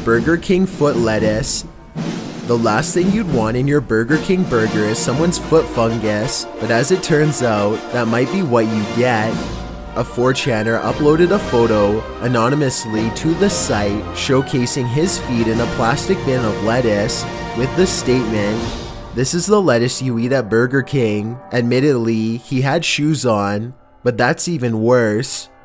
Burger King foot lettuce. The last thing you'd want in your Burger King burger is someone's foot fungus, but as it turns out, that might be what you get. A 4chaner uploaded a photo anonymously to the site showcasing his feet in a plastic bin of lettuce with the statement, "This is the lettuce you eat at Burger King." Admittedly, he had shoes on, but that's even worse.